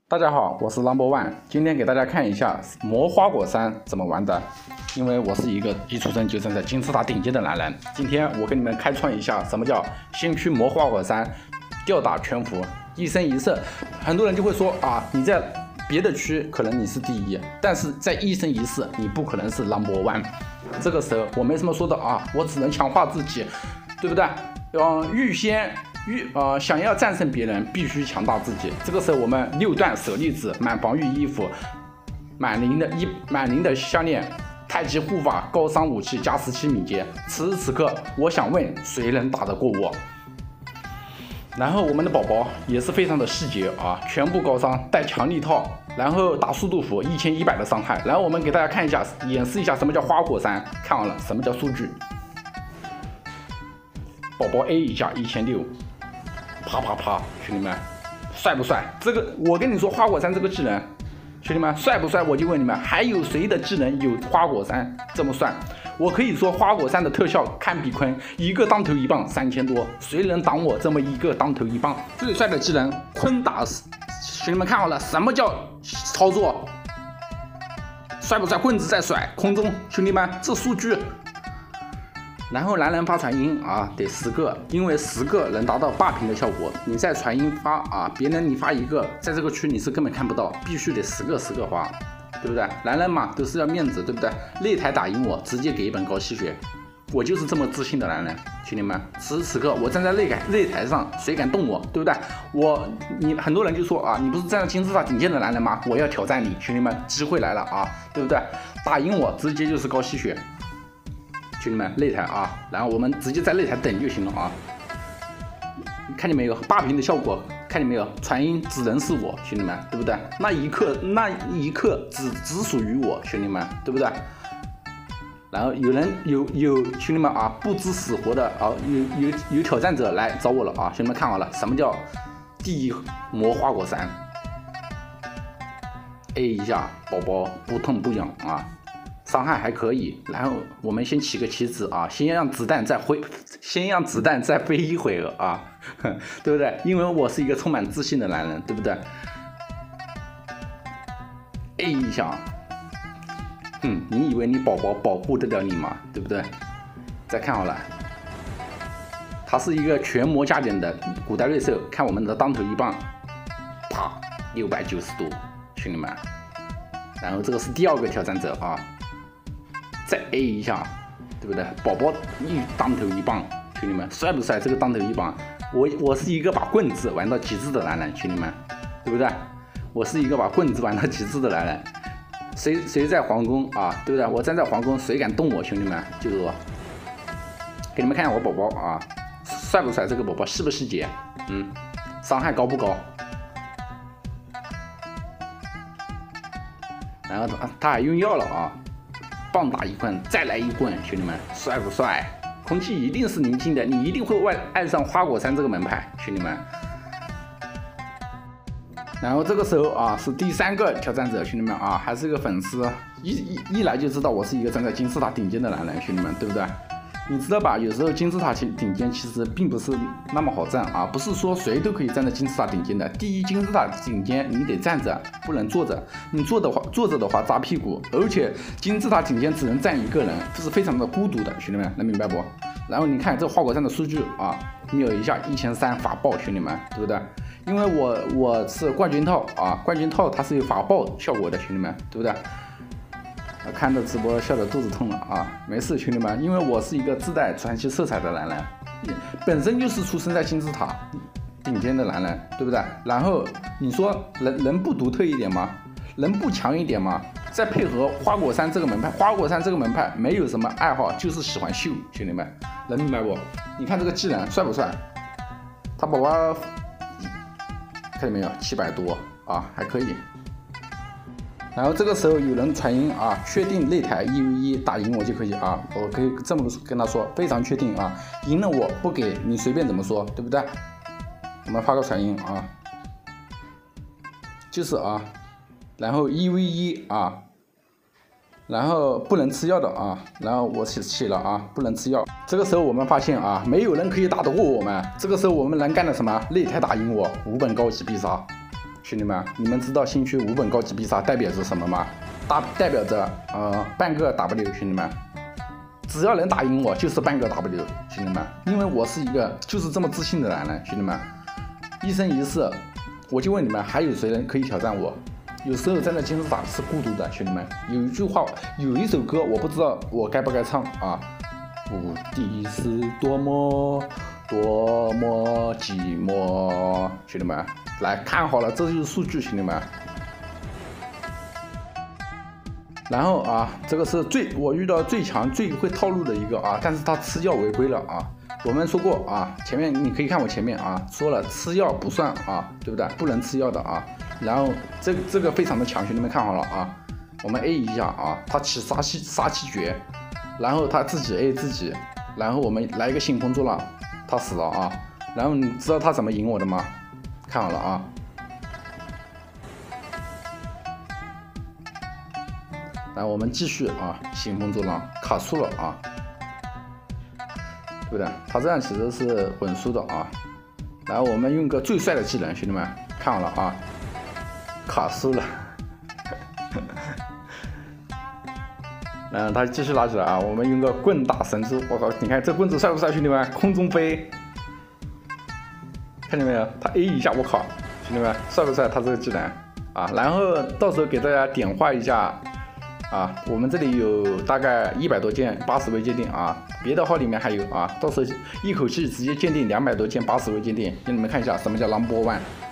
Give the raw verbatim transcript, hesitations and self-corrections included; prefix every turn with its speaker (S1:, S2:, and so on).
S1: 大家好，我是 Number One， 今天给大家看一下魔花果山怎么玩的。因为我是一个一出生就站在金字塔顶尖的男人，今天我给你们开创一下什么叫先驱魔花果山，吊打全服，一生一世。很多人就会说啊，你在别的区可能你是第一，但是在一生一世你不可能是 Number One。这个时候我没什么说的啊，我只能强化自己，对不对？嗯，预先。欲呃想要战胜别人，必须强大自己。这个时候，我们六段舍利子、满防御衣服、满零的衣、满零的项链、太极护法、高伤武器加十七敏捷。此时此刻，我想问，谁能打得过我？然后我们的宝宝也是非常的细节啊，全部高伤，带强力套，然后打速度符一千一百的伤害。然后我们给大家看一下，演示一下什么叫花果山。看完了，什么叫数据？宝宝 A 一下一千六。啪啪啪，兄弟们，帅不帅？这个我跟你说，花果山这个技能，兄弟们帅不帅？我就问你们，还有谁的技能有花果山这么帅？我可以说花果山的特效堪比坤，一个当头一棒三千多，谁能挡我这么一个当头一棒？最帅的技能坤打死，兄弟们看好了，什么叫操作？帅不帅？棍子在甩，空中，兄弟们这数据。然后男人发传音啊，得十个，因为十个能达到霸屏的效果。你在传音发啊，别人你发一个，在这个区你是根本看不到，必须得十个十个发，对不对？男人嘛都是要面子，对不对？擂台打赢我，直接给一本高吸血，我就是这么自信的男人，兄弟们。此时此刻我站在擂台擂台上，谁敢动我，对不对？我你很多人就说啊，你不是站在金字塔顶尖的男人吗？我要挑战你，兄弟们，机会来了啊，对不对？打赢我直接就是高吸血。兄弟们，擂台啊，然后我们直接在擂台等就行了啊。看见没有，霸屏的效果，看见没有？传音只能是我，兄弟们，对不对？那一刻，那一刻只只属于我，兄弟们，对不对？然后有人有有兄弟们啊，不知死活的啊，有有有挑战者来找我了啊，兄弟们看好了，什么叫第一魔花果山 ？A 一下，宝宝不痛不痒啊。伤害还可以，然后我们先起个旗子啊，先让子弹再飞，先让子弹再飞一会儿啊，对不对？因为我是一个充满自信的男人，对不对 ？A 一下，嗯，你以为你宝宝保护得了你吗？对不对？再看好了，它是一个全魔加点的古代瑞兽，看我们的当头一棒，啪，六百九十度，兄弟们。然后这个是第二个挑战者啊。再 A 一下，对不对？宝宝一当头一棒，兄弟们帅不帅？这个当头一棒，我我是一个把棍子玩到极致的男人，兄弟们，对不对？我是一个把棍子玩到极致的男人。谁谁在皇宫啊？对不对？我站在皇宫，谁敢动我？兄弟们，就是我。给你们看一下我宝宝啊，帅不帅？这个宝宝细不细节？嗯，伤害高不高？然后他他还用药了啊。棒打一棍，再来一棍，兄弟们，帅不帅？空气一定是宁静的，你一定会爱爱上花果山这个门派，兄弟们。然后这个时候啊，是第三个挑战者，兄弟们啊，还是个粉丝，一一一来就知道我是一个站在金字塔顶尖的男人，兄弟们，对不对？你知道吧？有时候金字塔顶尖其实并不是那么好站啊，不是说谁都可以站在金字塔顶尖的。第一，金字塔顶尖你得站着，不能坐着。你坐的话，坐着的话扎屁股，而且金字塔顶尖只能站一个人，这是非常的孤独的，兄弟们能明白不？然后你看这花果山的数据啊，瞄一下一千三法爆，兄弟们，对不对？因为我我是冠军套啊，冠军套它是有法爆效果的，兄弟们，对不对？看着直播笑得肚子痛了啊！没事，兄弟们，因为我是一个自带传奇色彩的男人，本身就是出生在金字塔顶尖的男人，对不对？然后你说能能不独特一点吗？能不强一点吗？再配合花果山这个门派，花果山这个门派没有什么爱好，就是喜欢秀，兄弟们能明白不？你看这个技能帅不帅？他宝宝看见没有？七百多啊，还可以。然后这个时候有人传音啊，确定擂台一 v 一打赢我就可以啊，我可以这么跟他说，非常确定啊，赢了我不给你随便怎么说，对不对？我们发个传音啊，就是啊，然后一 v 一啊，然后不能吃药的啊，然后我写写了啊，不能吃药。这个时候我们发现啊，没有人可以打得过我们，这个时候我们能干的什么？擂台打赢我，五本高级必杀。 兄弟们，你们知道新区五本高级必杀代表着什么吗？大代表着呃半个 W， 兄弟们，只要能打赢我就是半个 W， 兄弟们，因为我是一个就是这么自信的男人，兄弟们，一生一世，我就问你们，还有谁人可以挑战我？有时候站在金字塔是孤独的，兄弟们。有一句话，有一首歌，我不知道我该不该唱啊。无敌是多么多么寂寞，兄弟们，来看好了，这就是数据，兄弟们。然后啊，这个是最我遇到最强、最会套路的一个啊，但是他吃药违规了啊。我们说过啊，前面你可以看我前面啊，说了吃药不算啊，对不对？不能吃药的啊。然后这个这个非常的强，兄弟们看好了啊，我们 A 一下啊，他起杀气杀气诀，然后他自己 A 自己，然后我们来一个信封做了，他死了啊，然后你知道他怎么赢我的吗？看好了啊，然后我们继续啊，信封做了卡输了啊，对不对？他这样其实是稳输的啊，然后我们用个最帅的技能，兄弟们看好了啊。卡输了，然后他继续拉起来啊！我们用个棍打神珠，我靠！你看这棍子帅不帅，兄弟们？空中飞，看见没有？他 A 一下，我靠！兄弟们，帅不帅？他这个技能啊！然后到时候给大家点化一下啊！我们这里有大概一百多件八十位鉴定啊，别的号里面还有啊，到时候一口气直接鉴定两百多件八十位鉴定，给你们看一下什么叫 number one。